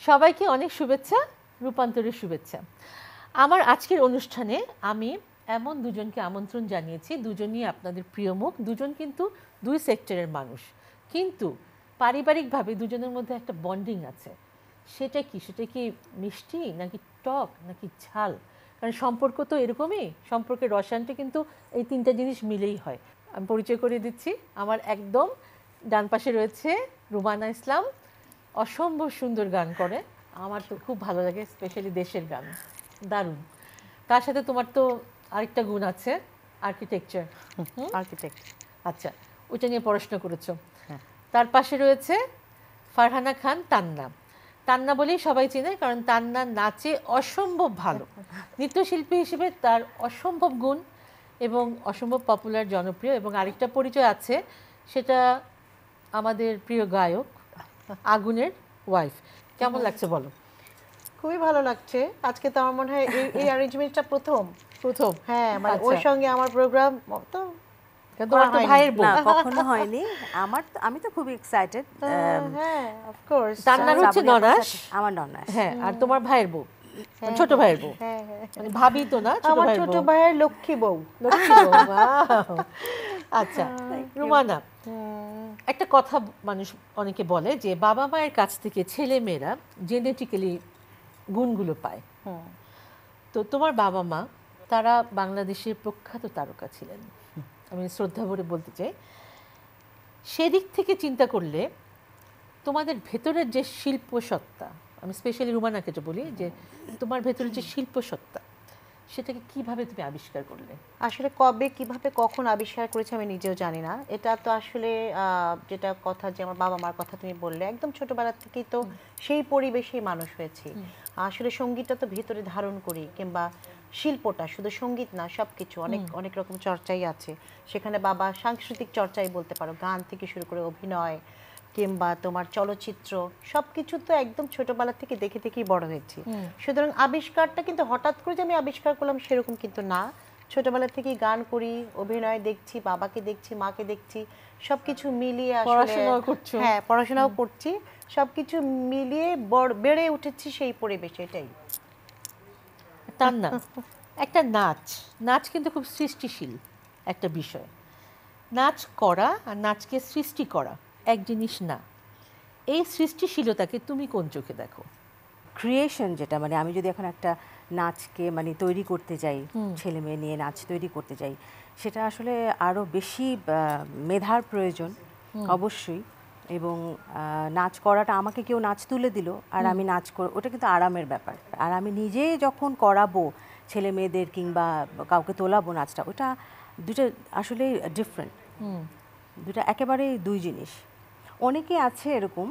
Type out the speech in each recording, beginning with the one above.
সবাইকে অনেক শুভেচ্ছা, রূপান্তরের শুভেচ্ছা। আমার আজকের অনুষ্ঠানে আমি এমন দুজনকে আমন্ত্রণ জানিয়েছি, দুজনই আপনাদের প্রিয় মুখ, দুজন কিন্তু দুই সেক্টরের মানুষ, কিন্তু পারিবারিকভাবে দুজনের মধ্যে একটা বন্ডিং আছে। সেটা কি মিষ্টি নাকি টক নাকি ঝাল? কারণ সম্পর্ক তো এরকমই, সম্পর্কের রসায়নটা কিন্তু এই তিনটা জিনিস মিলেই হয়। আমি পরিচয় করিয়ে দিচ্ছি, আমার একদম ডান পাশে রয়েছে রুমানা ইসলাম, অসম্ভব সুন্দর গান করে, আমার তো খুব ভালো লাগে, স্পেশালি দেশের গান, দারুণ। তার সাথে তোমার তো আরেকটা গুণ আছে, আর্কিটেকচার। আর্কিটেক্ট। আচ্ছা, ওইটা নিয়ে পড়াশোনা করেছো। তার পাশে রয়েছে ফারহানা খান, তান্না। তান্না বলেই সবাই চেনে, কারণ তান্না নাচে অসম্ভব ভালো, নৃত্যশিল্পী হিসেবে তার অসম্ভব গুণ এবং অসম্ভব পপুলার, জনপ্রিয়। এবং আরেকটা পরিচয় আছে, সেটা আমাদের প্রিয় গায়ক আগুনের ওয়াইফ। কেমন লাগছে বলো? খুবই ভালো লাগছে। আজকে তো আমার মনে হয় এই অ্যারেঞ্জমেন্টটা প্রথম। হ্যাঁ, মানে ওর আচ্ছা। সঙ্গে আমার প্রোগ্রাম তো তোমার তো ভাইয়ের বউ। না, কখনো হয়নি। আমি তো খুবই এক্সাইটেড। হ্যাঁ, অফ কোর্স। তান্নার হচ্ছে ননাস, আমার ননাস। হ্যাঁ, আর তোমার ভাইয়ের বউ, ছোট ভাইয়ের বউ, হ্যাঁ, মানে ভাবি তো না, ছোট আমার ভাইয়ের ছোট বউ। ভাইয়ের লক্ষ্মী বউ। লক্ষ্মী বউ, wow! আচ্ছা রুমানা, একটা কথা মানুষ অনেকে বলে যে বাবা মায়ের কাছ থেকে ছেলে মেয়েরা জেনেটিক্যালি গুণগুলো পায়। তো তোমার বাবা মা, তারা বাংলাদেশের প্রখ্যাত তারকা ছিলেন, আমি শ্রদ্ধা ভরে বলতে চাই। সেদিক থেকে চিন্তা করলে তোমাদের ভেতরের যে শিল্প সত্তা, আমি স্পেশালি রুমানাকে যে বলি, যে তোমার ভেতরের যে শিল্প সত্তা, সেটাকে কিভাবে তুমি আবিষ্কার করলে? আসলে কবে, কিভাবে, কখন আবিষ্কার করেছে আমি নিজেও জানি না। এটা তো আসলে যেটা কথা, যে আমার বাবা মার কথা তুমি বললে, একদম ছোটবেলা থেকেই তো সেই পরিবেশেই মানুষ হয়েছি। আসলে সঙ্গীতটা তো ভিতরে ধারণ করি, কিংবা শিল্পটা শুধু সঙ্গীত না, সব কিছু অনেক অনেক রকম চর্চাই আছে সেখানে। বাবা সাংস্কৃতিক চর্চাই বলতে পারো, গান থেকে শুরু করে অভিনয় কিংবা তোমার চলচ্চিত্র, সবকিছু তো একদম ছোটবেলা থেকে দেখে দেখেই বড় হয়েছি। সুতরাং আবিষ্কারটা কিন্তু হঠাৎ করে যে আমি আবিষ্কার করলাম সেরকম কিন্তু না। ছোটবেলা থেকেই গান করি, অভিনয় দেখছি, বাবাকে দেখছি, মাকে দেখছি, সবকিছু মিলিয়ে আসলে হ্যাঁ, পড়াশোনাও করছি, সবকিছু মিলিয়ে বেড়ে উঠেছি সেই পরিবেশে। এটাই। তার না, একটা নাচ কিন্তু খুব সৃষ্টিশীল একটা বিষয়। নাচ করা আর নাচকে সৃষ্টি করা এক জিনিস না। এই সৃষ্টিশীলতাকে তুমি কোন চোখে দেখো? ক্রিয়েশন যেটা, মানে আমি যদি এখন একটা নাচকে মানে তৈরি করতে যাই, ছেলে মেয়ে নিয়ে নাচ তৈরি করতে যাই, সেটা আসলে আরও বেশি মেধার প্রয়োজন অবশ্যই। এবং নাচ করাটা, আমাকে কেউ নাচ তুলে দিল আর আমি নাচ ওটা কিন্তু আরামের ব্যাপার। আর আমি নিজে যখন করাবো ছেলে মেয়েদের কিংবা কাউকে তোলাবো নাচটা, ওটা দুটো আসলে ডিফারেন্ট, দুটা একেবারে দুই জিনিস। অনেকে আছে এরকম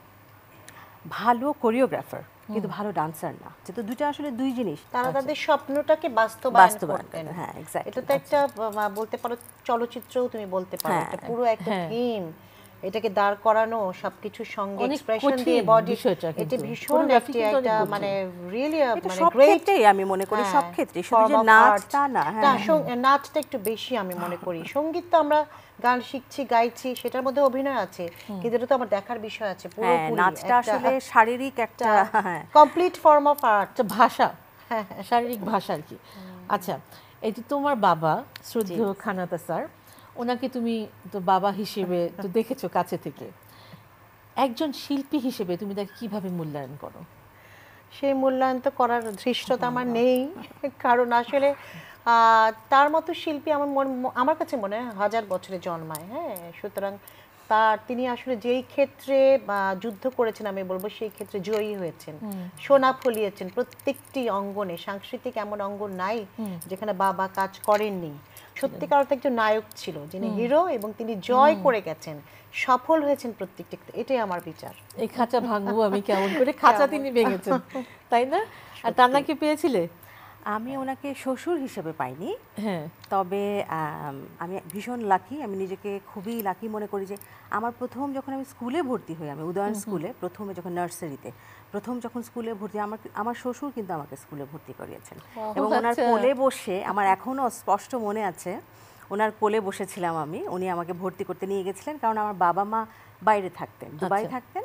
ভালো কোরিওগ্রাফার কিন্তু ভালো ডান্সার না, যেহেতু দুটো আসলে দুই জিনিস। তারা তাদের স্বপ্নটাকে বাস্তবায়ন করতেন। হ্যাঁ, এক্স্যাক্টলি। এটা তো একটা বলতে পারো চলচ্চিত্রও তুমি বলতে পারো, এটা পুরো একটা থিম, এটাকে দাঁড় করানো, সবকিছুর সঙ্গে এক্সপ্রেশন দিয়ে বডি, এটা ভীষণ একটা মানে রিয়েলি মানে গ্রেট। আমি মনে করি সব ক্ষেত্রে, শুধু যে নাচ তা না। হ্যাঁ, নাচটা একটু বেশি আমি মনে করি। সঙ্গীত তো আমরা গান শিখছি, গাইছি, সেটার মধ্যে অভিনয় আছে, কিন্তু এটা তো আমার দেখার বিষয় আছে পুরোপুরি। নাচটা আসলে শারীরিক একটা কমপ্লিট ফর্ম অফ আর্ট, ভাষা, শারীরিক ভাষা আর কি। আচ্ছা, এই যে তোমার বাবা শ্রদ্ধেয় খানাতা স্যার, ওনাকে তুমি তো বাবা হিসেবে তো দেখেছো কাছে থেকে, একজন শিল্পী হিসেবে তুমি তাকে কিভাবে মূল্যায়ন করো? সেই মূল্যায়ন তো করার ধৃষ্টতা আমার নেই, কারণ আসলে তার মতো শিল্পী আমার কাছে মনে হয় হাজার বছরে জন্মায়। হ্যাঁ, সুতরাং তিনি আসলে যেই ক্ষেত্রে যুদ্ধ করেছেন, আমি বলবো সেই ক্ষেত্রে জয়ী হয়েছেন, সোনা ফলিয়েছেন প্রত্যেকটি অঙ্গনে। সাংস্কৃতিক এমন অঙ্গন নাই যেখানে বাবা কাজ করেননি। সত্যিকার অর্থে একজন নায়ক ছিল, যিনি হিরো, এবং তিনি জয় করে গেছেন, সফল হয়েছেন প্রত্যেকটি। এটাই আমার বিচার। এই খাঁচা ভাঙবো আমি কেমন করে, খাঁচা তিনি ভেঙেছেন, তাই না? আর তার নাকি পেয়েছিলে? আমি ওনাকে শ্বশুর হিসেবে পাইনি, হ্যাঁ, তবে আমি ভীষণ লাকি, আমি নিজেকে খুবই লাকি মনে করি যে আমার প্রথম যখন আমি স্কুলে ভর্তি হই, আমি উদয়ন স্কুলে প্রথমে যখন নার্সারিতে যখন স্কুলে ভর্তি, আমার শ্বশুর কিন্তু আমাকে স্কুলে ভর্তি করিয়েছেন। এবং ওনার কোলে বসে, আমার এখনও স্পষ্ট মনে আছে, ওনার কোলে বসেছিলাম আমি, উনি আমাকে ভর্তি করতে নিয়ে গেছিলেন, কারণ আমার বাবা মা বাইরে থাকতেন, দুবাই থাকতেন।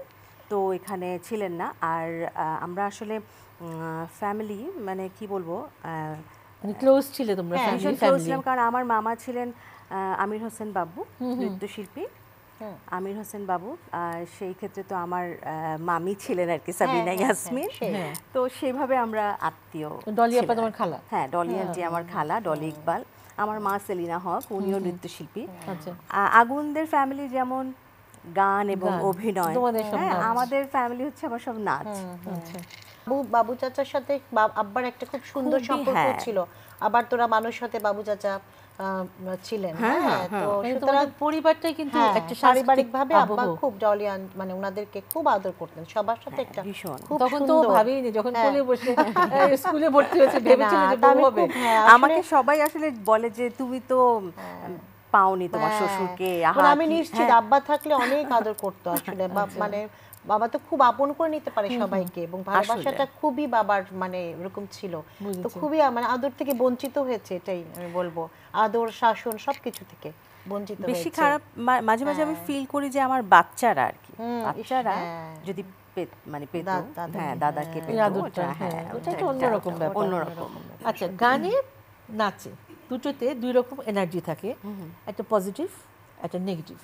তো এখানে ছিলেন না। আর আমরা আসলে ফ্যামিলি মানে কি বলবো, মানে ক্লোজ ছিলে তোমরা, হ্যাঁ, ভীষণ ক্লোজ ছিলাম, কারণ আমার মামা ছিলেন আমির হোসেন বাবু, নৃত্যশিল্পী আমির হোসেন বাবু। সেই ক্ষেত্রে তো আমার মামি ছিলেন আর কি, সাবিনা ইয়াসমিন। তো সেইভাবে আমরা আত্মীয়। ডলি আপা তোমার খালা? হ্যাঁ, ডলি আন্টি আমার খালা, ডলি ইকবাল। আমার মা সেলিনা হক, উনিও নৃত্যশিল্পী। আচ্ছা। আগুনদের ফ্যামিলি যেমন গান এবং অভিনয়, হ্যাঁ, আমাদের ফ্যামিলি হচ্ছে আবার সব নাচ। আচ্ছা। বাবু চাচার সাথে আব্বার একটা খুব সুন্দর সম্পর্ক ছিল। আবার তোরা মানুষ সাথে বাবু চাচা ছিলেন। হ্যাঁ, তো সুতরাং পরিবারটাই কিন্তু একটা পারিবারিক ভাবে আব্বা খুব জলিয়ান, মানে ওনাদেরকে খুব আদর করতেন সবার সাথে। একটা খুব তখন তো ভাবিনি, যখন কোলে বসে স্কুলে ভর্তি হয়েছে ভেবেছিল যে বউ হবে। আমাকে সবাই আসলে বলে যে তুমি তো পাওনি তোমার শ্বশুরকে। আমি নিশ্চিত আব্বা থাকলে অনেক আদর করতো আসলে। মানে বাবা তো খুব আপন করে নিতে পারে সবাইকে, এবং ভালোবাসাটা খুবই বাবার মানে এরকম ছিল। তো খুবই মানে আদর থেকে বঞ্চিত হয়েছে, এটাই আমি বলবো। আদর, শাসন সবকিছু থেকে বঞ্চিত হয়েছে। বেশি খারাপ মাঝে মাঝে আমি ফিল করি যে আমার বাচ্চারা আর কি, বাচ্চারা যদি মানে পেত, হ্যাঁ, দাদাকে পেত, ওটা তো অন্যরকম ব্যাপার, অন্যরকম। আচ্ছা, গানে নাচে দুটোতে দুই রকম এনার্জি থাকে, একটা পজিটিভ একটা নেগেটিভ।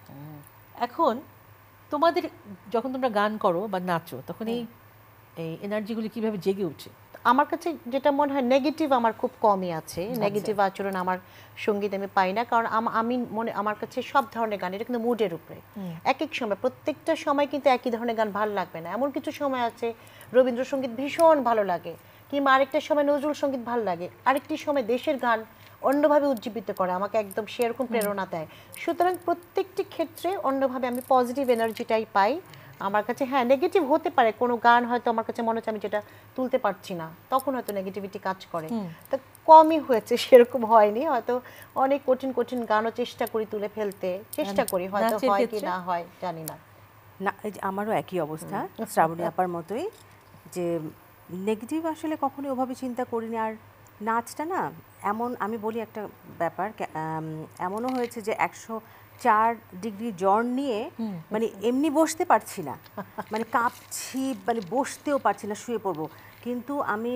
এখন তোমাদের যখন তোমরা গান করো বা নাচো, তখন এই এনার্জিগুলি কিভাবে জেগে ওঠে? আমার কাছে যেটা মনে হয়, নেগেটিভ আমার খুব কমই আছে। নেগেটিভ আচরণ আমার সঙ্গীত আমি পাই না, কারণ আমি আমার কাছে সব ধরনের গান, এটা কিন্তু মুডের উপরে। এক এক সময়, প্রত্যেকটা সময় কিন্তু একই ধরনের গান ভালো লাগবে না। এমন কিছু সময় আছে রবীন্দ্রসঙ্গীত ভীষণ ভালো লাগে, কিংবা আরেকটা সময় নজরুল সঙ্গীত ভালো লাগে, আরেকটি সময় দেশের গান অন্যভাবে উজ্জীবিত করে, আমাকে একদম সেরকম প্রেরণা দেয়। সুতরাং প্রত্যেকটি ক্ষেত্রে অন্যভাবে আমি পজিটিভ এনার্জিটাই পাই আমার কাছে। হ্যাঁ, নেগেটিভ হতে পারে, কোনো গান হয়তো আমার কাছে মনে হচ্ছে আমি যেটা তুলতে পারছি না, তখন হয়তো নেগেটিভিটি কাজ করে। তো কমই হয়েছে, সেরকম হয়নি। হয়তো অনেক কঠিন কঠিন গানও চেষ্টা করি তুলে ফেলতে, চেষ্টা করি, হয়তো হয় কি না হয় জানি না। না, আমারও একই অবস্থা শ্রাবণী আপার মতোই, যে নেগেটিভ আসলে কখনোই ওভাবে চিন্তা করিনি। আর নাচটা না এমন, আমি বলি একটা ব্যাপার, এমনও হয়েছে যে 104 ডিগ্রি জ্বর নিয়ে মানে এমনি বসতে পারছি না, মানে কাঁপছি, মানে বসতেও পারছি না, শুয়ে পড়বো, কিন্তু আমি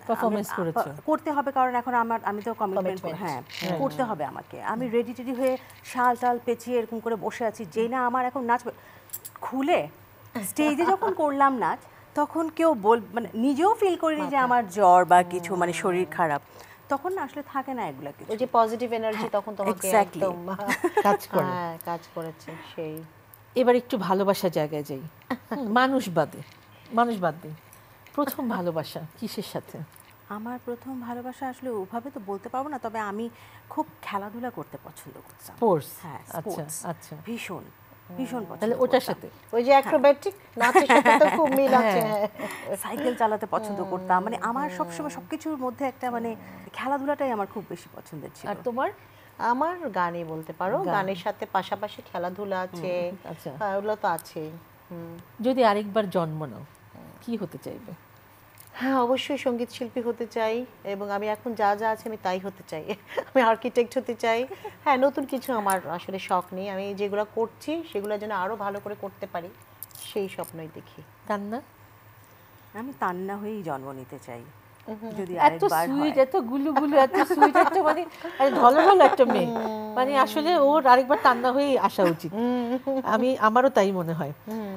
করতে হবে, কারণ এখন আমি তো কমিটমেন্ট, হ্যাঁ, করতে হবে আমাকে। আমি রেডি টেডি হয়ে শাল টাল পেঁচিয়ে এরকম করে বসে আছি, যেই না আমার এখন নাচ খুলে স্টেজে যখন করলাম নাচ, তখন কেউ মানে নিজেও ফিল করিনি যে আমার জ্বর বা কিছু, মানে শরীর খারাপ, তখন না আসলে থাকে না এগুলা কিছু। ওই যে পজিটিভ এনার্জি তখন তোমাকে একদম কাজ করে, কাজ করেছে। সেই এবার একটু ভালোবাসার জায়গায় যাই। মানুষ বাদ দিই, প্রথম ভালোবাসা কিসের সাথে? আমার প্রথম ভালোবাসা আসলে ওভাবে তো বলতে পারবো না, তবে আমি খুব খেলাধুলা করতে পছন্দ করতাম। স্পোর্টস? হ্যাঁ, আচ্ছা আচ্ছা, ভীষণ পছন্দ। তাহলে ওটার সাথে ওই যে অ্যাক্রোব্যাটিক নাচের সাথে তো খুব মিল আছে। সাইকেল চালাতে পছন্দ করতাম, মানে আমার সবসময় সবকিছুর মধ্যে একটা মানে খেলাধুলাটাই আমার খুব বেশি পছন্দের ছিল। আর তোমার? আমার গানই বলতে পারো, গানের সাথে পাশাপাশি খেলাধুলা আছে, ওগুলো তো আছেই। যদি আরেকবার জন্ম নাও, কি হতে চাইবে? হ্যাঁ, অবশ্যই সঙ্গীত শিল্পী হতে চাই, এবং আমি এখন যা যা আছে আমি তাই হতে চাই। আমি আর্কিটেক্ট হতে চাই। হ্যাঁ, নতুন কিছু আমার আসলে শখ নেই, আমি যেগুলো করছি সেগুলো যেন আরো ভালো করে করতে পারি, সেই স্বপ্নই দেখি। তান্না? আমি তান্না হয়েই জন্ম নিতে চাই, যদি এত সুইট, এত গুলুগুলু, এত সুইট একটা, মানে ঢলঢল একটা মেয়ে, মানে আসলে ওর আরেকবার তান্না হয়েই আসা উচিত। আমারও তাই মনে হয়।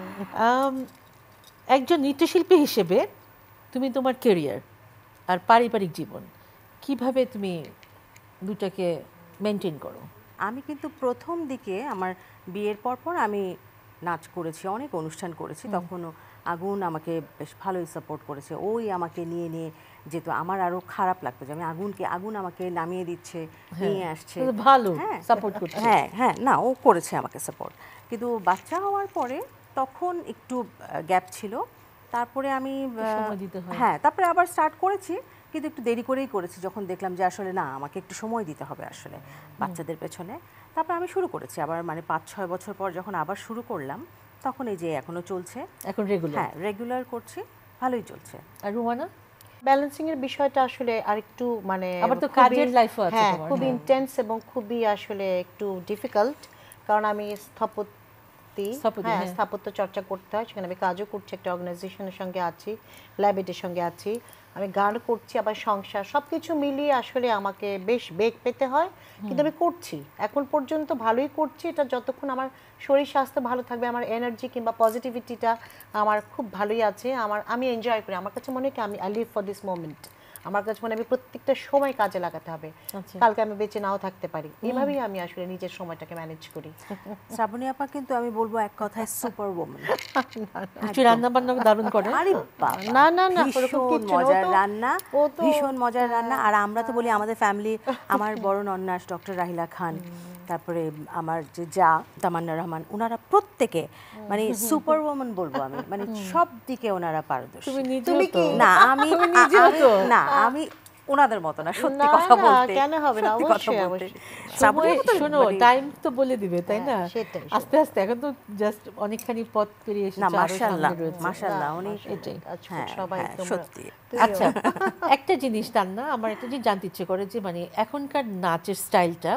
একজন নৃত্যশিল্পী হিসেবে তুমি তোমার ক্যারিয়ার আর পারিবারিক জীবন কিভাবে তুমি দুটাকে মেনটেন করো? আমি কিন্তু প্রথম দিকে আমার বিয়ের পর আমি নাচ করেছি, অনেক অনুষ্ঠান করেছি, তখনও আগুন আমাকে বেশ ভালোই সাপোর্ট করেছে। ওই আমাকে নিয়ে যেত, আমার আরো খারাপ লাগতো যে আগুন আমাকে নামিয়ে দিচ্ছে, নিয়ে আসছে, ভালো সাপোর্ট করছে। হ্যাঁ, না, ও করেছে আমাকে সাপোর্ট। কিন্তু বাচ্চা হওয়ার পরে তখন একটু গ্যাপ ছিল, তারপরে আমি হ্যাঁ, তারপরে আবার স্টার্ট করেছি, কিন্তু একটু দেরি করেই করেছি, যখন দেখলাম যে আসলে না, আমাকে একটু সময় দিতে হবে আসলে বাচ্চাদের পেছনে। তারপর আমি শুরু করেছি আবার, মানে 5-6 বছর পর যখন আবার শুরু করলাম, তখন এই যে এখনো চলছে, এখন রেগুলার? হ্যাঁ, রেগুলার করছি, ভালোই চলছে। আর রুমানা? ব্যালেন্সিং এর বিষয়টা আসলে আরেকটু মানে আবার তো কাজের লাইফও আছে, খুব ইন্টেন্স এবং খুবই আসলে একটু ডিফিকাল্ট, কারণ আমি স্থপতি, স্থপতি, হ্যাঁ হ্যাঁ। স্থাপত্য চর্চা করতে হয়, সেখানে আমি কাজও করছি, একটা অর্গানাইজেশনের সঙ্গে আছি, ল্যাবেটের সঙ্গে আছি, আমি গান করছি, আবার সংসার, সবকিছু মিলিয়ে আসলে আমাকে বেশ বেগ পেতে হয়, কিন্তু আমি করছি এখন পর্যন্ত ভালোই করছি। এটা যতক্ষণ আমার শরীর স্বাস্থ্য ভালো থাকবে, আমার এনার্জি কিংবা পজিটিভিটিটা আমার খুব ভালোই আছে, আমি এনজয় করি। আমার কাছে মনে হয় কি আমি I live for this moment, আমার কাছে মনে হয় আমি প্রত্যেকটা সময় কাজে লাগাতে হবে, আচ্ছা। কালকে আমি বেঁচে নাও থাকতে পারি, এইভাবেই আমি আসলে নিজের সময়টাকে ম্যানেজ করি। শ্রাবণী আপা কিন্তু আমি বলবো এক কথায় সুপার ওম্যান। কিছু রান্না বান্না দারুণ করে। আরে বাবা, না, না, না, ওরকম ভীষণ কিচ্ছু না। মজার ও তো- রান্না, ও তো- ভীষণ মজার রান্না। আর আমরা তো বলি আমাদের ফ্যামিলি, আমার বড় নন্নাস ডক্টর রাহিলা খান, তারপরে আমার যে যা তামান্না রহমান, ওনারা প্রত্যেকে মানে সুপার ওম্যান বলবো আমি, মানে সব দিকে ওনারা পারদর্শী। তুমি নিজেও তুমি তো কি? না আমি তুমি নিজেও আমি- তো। না আমি ওনাদের মতো না, সত্যি না, কথা না, বলতে, কেন হবে না? সত্যি কথা অবশ্যই, বলতে। অবশ্যই। শ্রাবণী সময় আপা তো শোনো, মানে- টাইম তো বলে দিবে, তাই না? সেটাই, আস্তে আস্তে এখন তো জাস্ট অনেকখানি পথ পেরিয়ে এসেছে, না আরো মাশাআল্লাহ, সামনে রয়েছে। মাশাআল্লাহ, না, উনি মাশাআল্লাহ, এটাই। আজকে হ্যাঁ, সবাই হ্যাঁ, তোমরা- সত্যি। তুমিও। আচ্ছা, একটা জিনিস তার না, আমার একটা জিনিস জানতে ইচ্ছে করে যে মানে এখনকার নাচের স্টাইলটা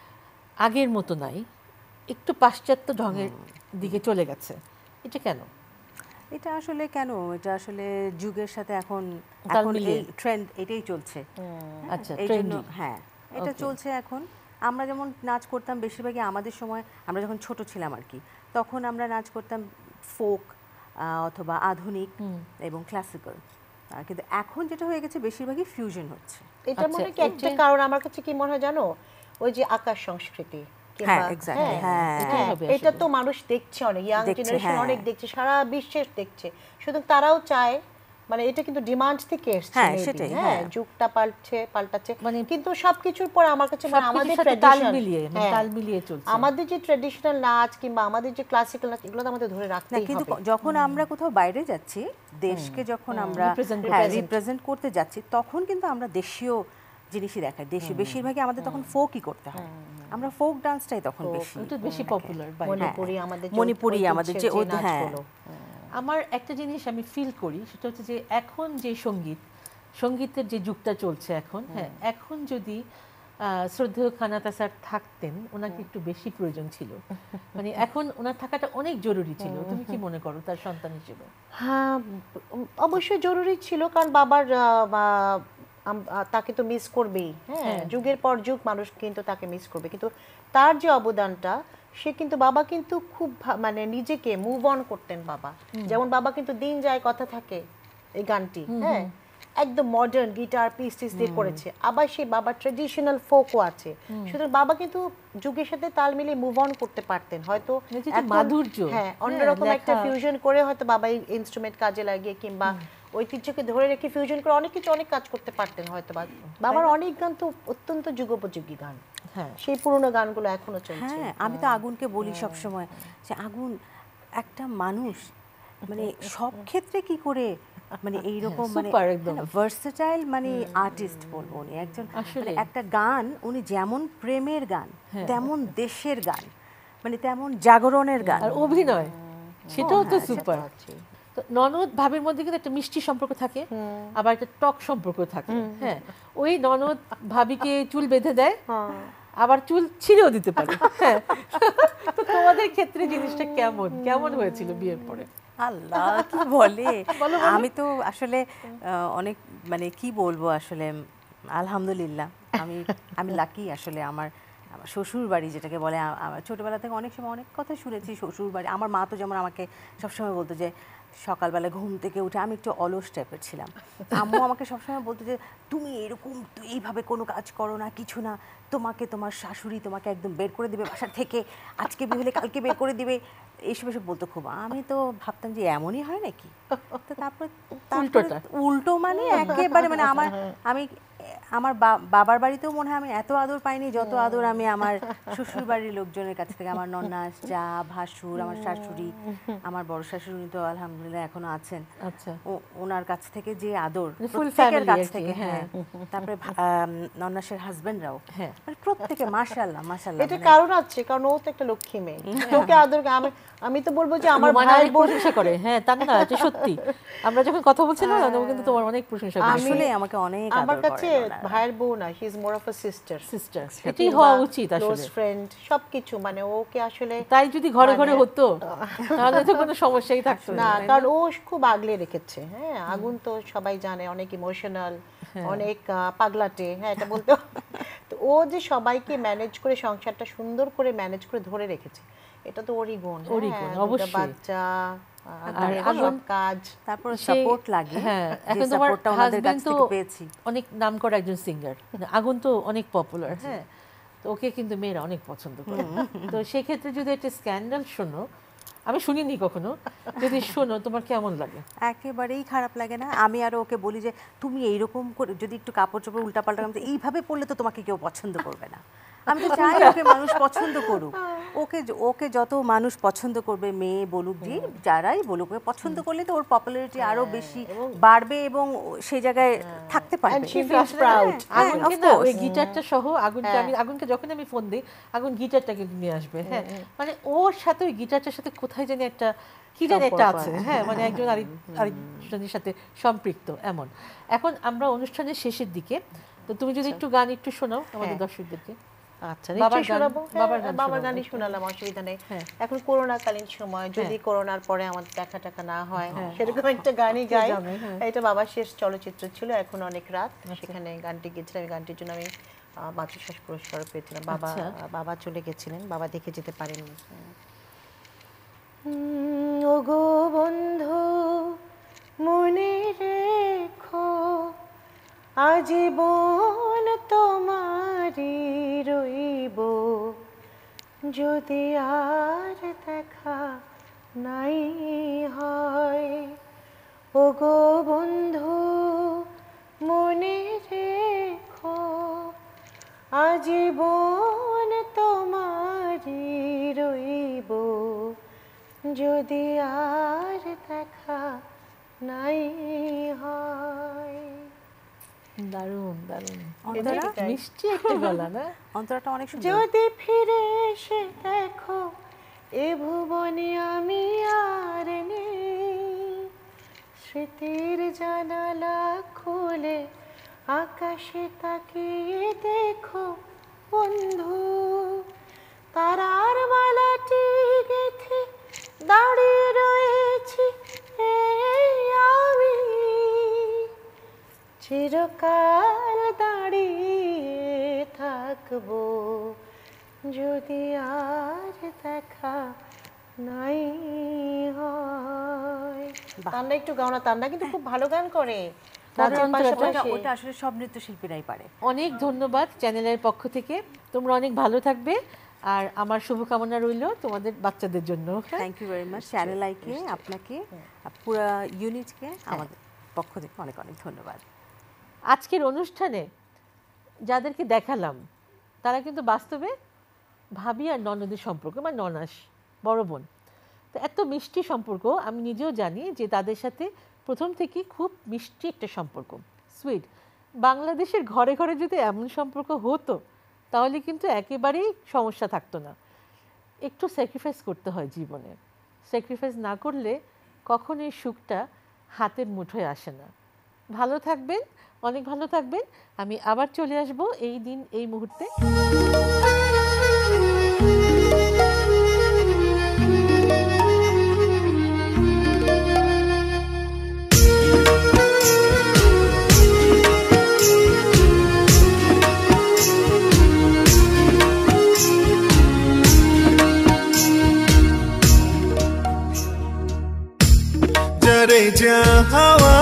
আগের মতো নাই, একটু পাশ্চাত্য ঢঙের দিকে চলে গেছে, এটা কেন? এটা আসলে কেন, এটা আসলে যুগের সাথে এখন তাল এখন মিলিয়ে। এই ট্রেন্ড এটাই চলছে। আচ্ছা, এই জন্য ট্রেন্ডি। হ্যাঁ এটা Okay. চলছে এখন। আমরা যেমন নাচ করতাম বেশিরভাগই আমাদের সময়, আমরা যখন ছোট ছিলাম আর কি, তখন আমরা নাচ করতাম ফোক অথবা আধুনিক এবং ক্লাসিক্যাল, কিন্তু এখন যেটা হয়ে গেছে বেশিরভাগই ফিউশন হচ্ছে। এটা আচ্ছা, মনে হয় কি একটা এটা- কারণ, আমার কাছে কি মনে হয় জানো, ওই যে আকাশ সংস্কৃতি কিংবা- হ্যাঁ, exactly, হ্যাঁ। এটাই হবে এটা আসলে। তো মানুষ দেখছে, অনেক ইয়াং দেখছে, জেনারেশন হ্যাঁ। অনেক দেখছে, সারা বিশ্বে দেখছে, সুতরাং তারাও চায়, মানে এটা কিন্তু ডিমান্ড থেকে এসছে, হ্যাঁ, maybe, সেটাই, হ্যাঁ হ্যাঁ। যুগটা পাল্টাচ্ছে, মানে কিন্তু সবকিছুর পর আমার কাছে মানে আমাদের সবকিছুর সাথে তাল ট্র্যাডিশন, মিলিয়ে, মানে তাল মিলিয়ে চলছে। আমাদের যে ট্র্যাডিশনাল নাচ কিংবা আমাদের যে ক্লাসিক্যাল নাচ, এগুলো তো আমাদের ধরে না রাখতেই কিন্তু হবে। যখন আমরা কোথাও বাইরে যাচ্ছি, দেশকে যখন আমরা রিপ্রেজেন্ট করতে যাচ্ছি, তখন কিন্তু আমরা দেশীয় জিনিসই দেখাই, দেশীয় বেশিরভাগই আমাদের তখন ফোকই করতে হয়, আমরা ফোক ডান্সটাই তখন বেশি। এটা বেশি পপুলার বাইরে। মণিপুরি আমাদের যে মণিপুরি আমাদের যে ঐতিহ্যের হ্যাঁ। নাচগুলো। আমার একটা জিনিস আমি ফিল করি, সেটা হচ্ছে যে এখন যে সঙ্গীতের যে যুগটা চলছে এখন, হ্যাঁ, এখন যদি শ্রদ্ধেয় খানাতা স্যার থাকতেন, ওনাকে একটু বেশি প্রয়োজন ছিল, মানে এখন ওনার থাকাটা অনেক জরুরি ছিল। তুমি কি মনে করো তার সন্তান হিসেবে? হ্যাঁ, অবশ্যই জরুরি ছিল, কারণ বাবার তাকে তো মিস করবেই, হ্যাঁ, যুগের পর যুগ মানুষ কিন্তু তাকে মিস করবে, কিন্তু তার যে অবদানটা, সে কিন্তু বাবা কিন্তু খুব মানে নিজেকে মুভ অন করতেন বাবা, যেমন বাবা কিন্তু দিন যায় কথা থাকে এই গানটি, হ্যাঁ একদম মডার্ন গিটার পিস দিয়ে করেছে, আবার সেই বাবার ট্রেডিশনাল ফোকও আছে, সুতরাং বাবা কিন্তু যুগের সাথে তাল মিলিয়ে মুভ অন করতে পারতেন, হয়তো এখন- মাধুর্য, হ্যাঁ অন্যরকম হ্যাঁ, একটা লেখা। ফিউশন করে হয়তো বাবা এই ইনস্ট্রুমেন্ট কাজে লাগিয়ে কিংবা ঐতিহ্যকে ধরে রেখে ফিউশন করে অনেক কিছু অনেক কাজ করতে পারতেন হয়তো। বাবার অনেক গান তো অত্যন্ত যুগোপযোগী গান, হ্যাঁ, সেই পুরনো গানগুলো এখনো চলছে। হ্যাঁ, আমি তো আগুনকে বলি সব সময় যে আগুন একটা মানুষ, মানে সব ক্ষেত্রে কি করে মানে এইরকম মানে super একদম। ভার্সেটাইল, মানে আর্টিস্ট বলবো উনি একজন, আসলে। মানে একটা গান উনি যেমন প্রেমের গান, তেমন দেশের গান, মানে তেমন জাগরণের গান। আর অভিনয় সেটাও তো হ্যাঁ, সুপার। তো ননদ ভাবির মধ্যে কিন্তু একটা মিষ্টি সম্পর্ক থাকে, আবার একটা টক সম্পর্ক থাকে, হ্যাঁ, ওই ননদ ভাবিকে চুল বেঁধে দেয়, আবার চুল ছিঁড়েও দিতে পারে, হ্যাঁ। তো তোমাদের ক্ষেত্রে জিনিসটা কেমন কেমন হয়েছিল বিয়ের পরে? আল্লাহ কি বলে, আমি তো আসলে অনেক মানে কি বলবো আসলে, আলহামদুলিল্লাহ আমি আমি লাকি আসলে। আমার শ্বশুর বাড়ি যেটাকে বলে, আমার ছোটবেলা থেকে অনেক সময় অনেক কথা শুনেছি শ্বশুর বাড়ি। আমার মা তো যেমন আমাকে সবসময় বলতো যে সকালবেলা ঘুম থেকে উঠে, আমি একটু অলস টাইপের ছিলাম, আম্মু আমাকে সবসময় বলতো যে তুমি এরকম এইভাবে কোনো কাজ করো না, কিছু না, তোমাকে তোমার শাশুড়ি তোমাকে একদম বের করে দিবে বাসা থেকে, আজকে বিয়ে হলে কালকে বের করে দিবে, এইসব এসব বলতো খুব। আমি তো ভাবতাম যে এমনই হয় নাকি, তো তারপরে উল্টো, মানে একেবারে মানে আমার বাবার বাড়িতেও মনে হয় আমি এত আদর পাইনি যত আদর আমি আমার শ্বশুর বাড়ির লোকজনের কাছ থেকে। আমার নন্নাস, যা, ভাসুর, আমার শাশুড়ি, আমার বড় শাশুড়ি তো আলহামদুলিল্লাহ এখনো আছেন, আচ্ছা, ওনার কাছ থেকে যে আদর, ফুল প্রত্যেকের ফ্যামিলি কাছ আর কি, থেকে, হ্যাঁ। তারপরে নন্নাসের হাজবেন্ডরাও, হ্যাঁ, মানে প্রত্যেকে মাশাআল্লাহ মাশাআল্লাহ। এটা কারণ আছে, কারণ ও তো একটা লক্ষ্মী মেয়ে, ওকে আদর আমি তো বলবো যে আমার রোমানা ভাই অনেক প্রশংসা করে, হ্যাঁ, তা না, এটা সত্যি। আমরা যখন কথা বলছিলাম ও কিন্তু তোমার অনেক প্রশংসা করে। আসলে আমাকে অনেক আমার আদর কাছে করেন ওনারা। ভাইয়ের বউ না, he is more of a sister. Sister, এটাই হওয়া উচিত ক্লোজ আসলে। ফ্রেন্ড সবকিছু, মানে ওকে আসলে তাই যদি ঘরে ঘরে হতো তাহলে তো কোনো সমস্যাই থাকতো না, না। কারণ ও খুব আগলে রেখেছে। হ্যাঁ, আগুন তো সবাই জানে অনেক ইমোশনাল, অনেক পাগলাটে, হ্যাঁ এটা বলতে তো ও যে সবাইকে ম্যানেজ করে সংসারটা সুন্দর করে ম্যানেজ করে ধরে রেখেছে, এটা তো ওরই গুণ। ওরই গুণ, অবশ্যই। বাচ্চা আর সব কাজ, তারপর সে- সাপোর্ট লাগে, হ্যাঁ, যে এখন তোমার সাপোর্টটা ওনাদের কাছ হাজবেন্ড তো থেকে পেয়েছি। অনেক নাম করা একজন সিঙ্গার, আগুন তো অনেক পপুলার, হ্যাঁ, তো ওকে কিন্তু মেয়েরা অনেক পছন্দ করে। তো সেক্ষেত্রে যদি একটা স্ক্যান্ডাল শোনো, আমি শুনিনি কখনো, যদি শোনো তোমার কেমন লাগে? একেবারেই খারাপ লাগে না। আমি আরো ওকে বলি যে তুমি এইরকম করে যদি একটু কাপড় চোপড় উল্টাপাল্টা এইভাবে পরলে তো তোমাকে কেউ পছন্দ করবে না। আমি তো চাই ওকে মানুষ পছন্দ করুক, ওকে যত মানুষ পছন্দ করবে, মেয়ে বলুক, যে যারাই বলুক, ওকে পছন্দ করলে তো ওর পপুলারিটি আরো বেশি বাড়বে এবং সেই জায়গায় থাকতে পারবে। And she feels proud. আগুনকে না ওই গিটারটা সহ আগুনকে আগুনকে যখন আমি ফোন দিই, আগুন গিটারটা কিন্তু নিয়ে আসবে, হ্যাঁ, মানে ওর সাথে ওই গিটারটার সাথে কোথায় জানি একটা কি জানি একটা আছে, হ্যাঁ, মানে একজন আরেকজনের সাথে সম্পৃক্ত এমন। এখন আমরা অনুষ্ঠানের শেষের দিকে, তো তুমি যদি একটু গান একটু শোনাও আমাদের দর্শকদেরকে। আচ্ছা, নিশ্চয়ই গান, শোনাবো। বাবার গান বাবার শোনাবো। গানই শোনালাম, অসুবিধা নেই। হ্যাঁ। এখন করোনাকালীন সময়, যদি করোনার পরে আমাদের দেখা টাকা না হয়, সেরকম একটা গানই গাই। জানে, হ্যাঁ। এটা বাবার শেষ চলচ্চিত্র ছিল, এখন অনেক রাত, সেখানে গানটি গেয়েছিলাম। এই গানটির জন্য আমি মাতৃশ্বাস পুরস্কার পেয়েছিলাম। বাবা চলে গেছিলেন, বাবা দেখে যেতে পারেননি। ওগো বন্ধু মনে রেখো, আজীবন তোমারই রইব, যদি আর দেখা নাই হয়। ওগো বন্ধু মনে রেখো, আজীবন তোমারই রইব, যদি আর দেখা নাই হয়। দারুণ দারুণ, অন্তরা, মিষ্টি একটা গলা না? অন্তরাটা অনেক সুন্দর। যদি ফিরে এসে দেখো এ ভুবনে আমি আর নেই, স্মৃতির জানালা খুলে আকাশে তাকিয়ে দেখো বন্ধু, তারার মালাটি গেথে দাঁড়িয়ে রয়েছি এই আমি, চিরকাল দাঁড়িয়ে থাকবো, যদি আর দেখা নাই হয়। তান্না একটু গাও না, তান্না কিন্তু খুব ভালো গান করে। নাচের পাশাপাশি ওটা আসলে সব নৃত্যশিল্পীরাই পারে। অনেক ধন্যবাদ চ্যানেলের পক্ষ থেকে, তোমরা অনেক ভালো থাকবে, আর আমার শুভকামনা রইল তোমাদের বাচ্চাদের জন্য। Thank you very much channel আইকে, আপনাকে, পুরো ইউনিটকে আমাদের পক্ষ থেকে অনেক অনেক ধন্যবাদ। আজকের অনুষ্ঠানে যাদেরকে দেখালাম তারা কিন্তু বাস্তবে ভাবি আর ননদের সম্পর্ক, মানে ননাস, বড় বোন। তো এত মিষ্টি সম্পর্ক, আমি নিজেও জানি যে তাদের সাথে প্রথম থেকেই খুব মিষ্টি একটা সম্পর্ক, সুইট। বাংলাদেশের ঘরে ঘরে যদি এমন সম্পর্ক হতো তাহলে কিন্তু একেবারেই সমস্যা থাকতো না। একটু স্যাক্রিফাইস করতে হয় জীবনে, স্যাক্রিফাইস না করলে কখনোই সুখটা হাতের মুঠোয় আসে না। ভালো থাকবেন, অনেক ভালো থাকবেন। আমি আবার চলে আসব এই দিন এই মুহূর্তে। जरे जा हवा